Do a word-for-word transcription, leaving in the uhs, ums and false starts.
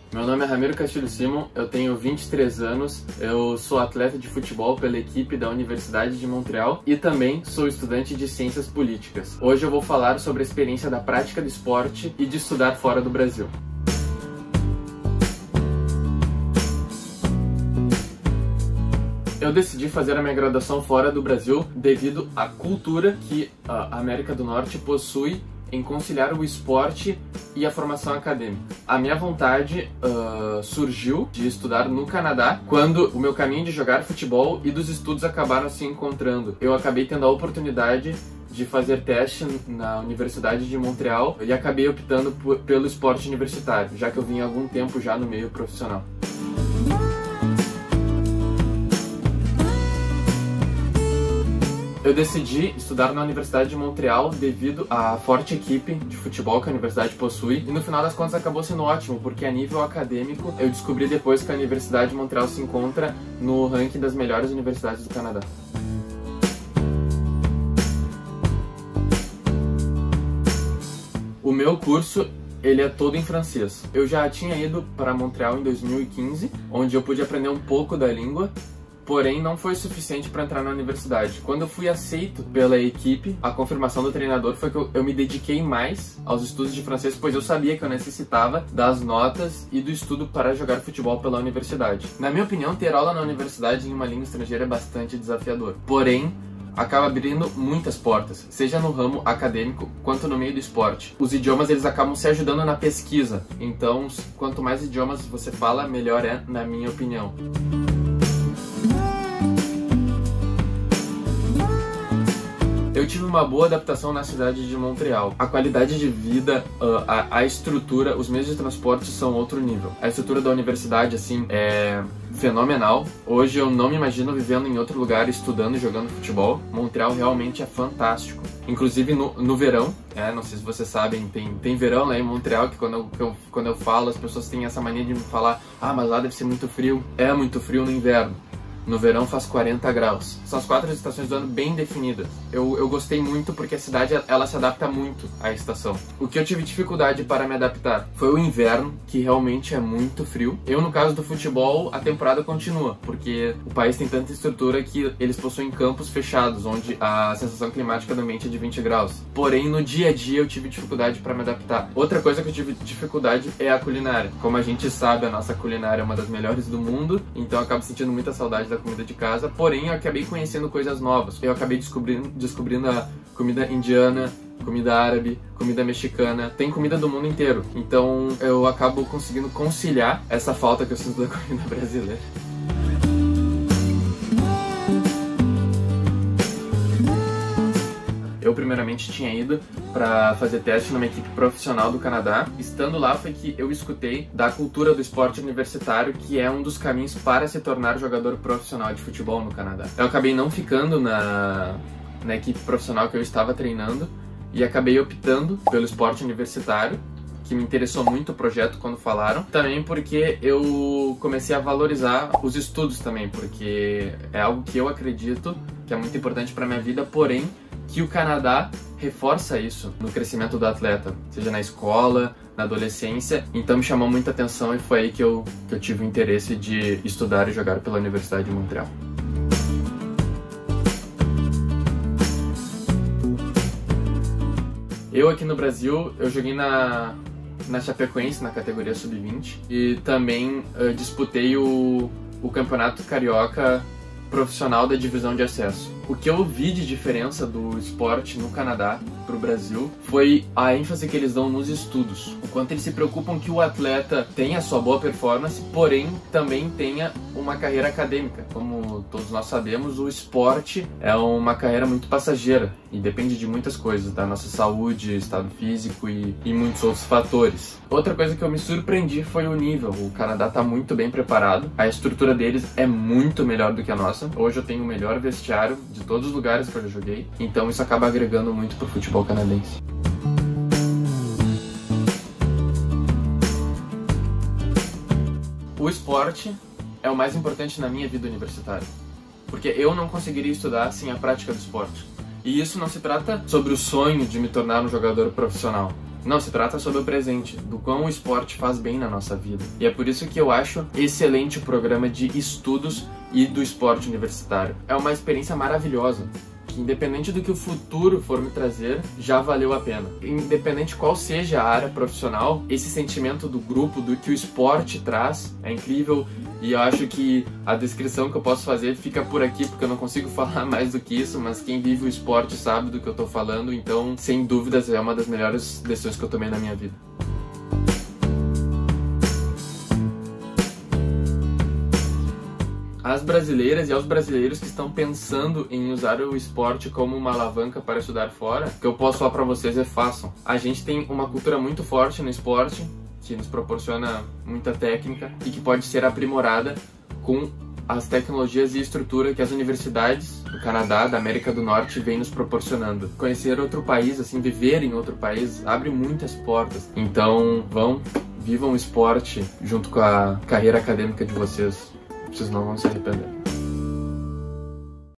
Meu nome é Ramiro Castilho Simon, eu tenho vinte e três anos, eu sou atleta de futebol pela equipe da Universidade de Montreal e também sou estudante de Ciências Políticas. Hoje eu vou falar sobre a experiência da prática do esporte e de estudar fora do Brasil. Eu decidi fazer a minha graduação fora do Brasil devido à cultura que a América do Norte possui em conciliar o esporte e a formação acadêmica. A minha vontade uh, surgiu de estudar no Canadá quando o meu caminho de jogar futebol e dos estudos acabaram se encontrando. Eu acabei tendo a oportunidade de fazer teste na Universidade de Montreal e acabei optando por, pelo esporte universitário, já que eu vim há algum tempo já no meio profissional. Eu decidi estudar na Universidade de Montreal devido à forte equipe de futebol que a universidade possui e no final das contas acabou sendo ótimo, porque a nível acadêmico eu descobri depois que a Universidade de Montreal se encontra no ranking das melhores universidades do Canadá. O meu curso ele é todo em francês. Eu já tinha ido para Montreal em dois mil e quinze, onde eu pude aprender um pouco da língua, porém não foi suficiente para entrar na universidade. Quando eu fui aceito pela equipe, a confirmação do treinador foi que eu, eu me dediquei mais aos estudos de francês, pois eu sabia que eu necessitava das notas e do estudo para jogar futebol pela universidade. Na minha opinião, ter aula na universidade em uma língua estrangeira é bastante desafiador, porém acaba abrindo muitas portas, seja no ramo acadêmico quanto no meio do esporte. Os idiomas eles acabam se ajudando na pesquisa, então quanto mais idiomas você fala, melhor é, na minha opinião. Eu tive uma boa adaptação na cidade de Montreal. A qualidade de vida, a, a estrutura, os meios de transporte são outro nível. A estrutura da universidade, assim, é fenomenal. Hoje eu não me imagino vivendo em outro lugar, estudando e jogando futebol. Montreal realmente é fantástico. Inclusive no, no verão, é, não sei se vocês sabem, tem, tem verão lá em Montreal, que quando eu, que eu, quando eu falo, as pessoas têm essa mania de me falar: ah, mas lá deve ser muito frio. É muito frio no inverno. No verão faz quarenta graus. São as quatro estações do ano bem definidas. Eu, eu gostei muito porque a cidade ela se adapta muito à estação. O que eu tive dificuldade para me adaptar foi o inverno, que realmente é muito frio. Eu, no caso do futebol, a temporada continua, porque o país tem tanta estrutura que eles possuem campos fechados, onde a sensação climática do ambiente é de vinte graus. Porém, no dia a dia eu tive dificuldade para me adaptar. Outra coisa que eu tive dificuldade é a culinária. Como a gente sabe, a nossa culinária é uma das melhores do mundo, então eu acabo sentindo muita saudade da comida de casa, porém eu acabei conhecendo coisas novas. Eu acabei descobrindo, descobrindo a comida indiana, comida árabe, comida mexicana, tem comida do mundo inteiro. Então eu acabo conseguindo conciliar essa falta que eu sinto da comida brasileira. Eu primeiramente tinha ido para fazer teste numa equipe profissional do Canadá. Estando lá foi que eu escutei da cultura do esporte universitário, que é um dos caminhos para se tornar jogador profissional de futebol no Canadá. Eu acabei não ficando na, na equipe profissional que eu estava treinando e acabei optando pelo esporte universitário, que me interessou muito o projeto quando falaram. Também porque eu comecei a valorizar os estudos também, porque é algo que eu acredito que é muito importante para minha vida, porém que o Canadá reforça isso no crescimento do atleta, seja na escola, na adolescência. Então me chamou muita atenção e foi aí que eu, que eu tive o interesse de estudar e jogar pela Universidade de Montreal. Eu aqui no Brasil, eu joguei na, na Chapecoense, na categoria sub vinte, e também uh, disputei o, o Campeonato Carioca Profissional da divisão de acesso. O que eu vi de diferença do esporte no Canadá para o Brasil foi a ênfase que eles dão nos estudos. O quanto eles se preocupam que o atleta tenha a sua boa performance, porém também tenha uma carreira acadêmica. Como todos nós sabemos, o esporte é uma carreira muito passageira e depende de muitas coisas, da nossa saúde, estado físico e, e muitos outros fatores. Outra coisa que eu me surpreendi foi o nível. O Canadá está muito bem preparado, a estrutura deles é muito melhor do que a nossa. Hoje eu tenho o melhor vestiário de todos os lugares que eu já joguei, então isso acaba agregando muito pro futebol canadense. O esporte é o mais importante na minha vida universitária, porque eu não conseguiria estudar sem a prática do esporte. E isso não se trata sobre o sonho de me tornar um jogador profissional, Não, se trata sobre o presente, do quão o esporte faz bem na nossa vida. E é por isso que eu acho excelente o programa de estudos e do esporte universitário. É uma experiência maravilhosa, que independente do que o futuro for me trazer, já valeu a pena. Independente qual seja a área profissional, esse sentimento do grupo, do que o esporte traz, é incrível. E eu acho que a descrição que eu posso fazer fica por aqui, porque eu não consigo falar mais do que isso, mas quem vive o esporte sabe do que eu tô falando, então, sem dúvidas, é uma das melhores decisões que eu tomei na minha vida. Às brasileiras e aos brasileiros que estão pensando em usar o esporte como uma alavanca para estudar fora, o que eu posso falar para vocês é façam. A gente tem uma cultura muito forte no esporte, que nos proporciona muita técnica e que pode ser aprimorada com as tecnologias e estrutura que as universidades do Canadá, da América do Norte, vêm nos proporcionando. Conhecer outro país, assim, viver em outro país, abre muitas portas. Então, vão, vivam o esporte junto com a carreira acadêmica de vocês. Vocês não vão se arrepender.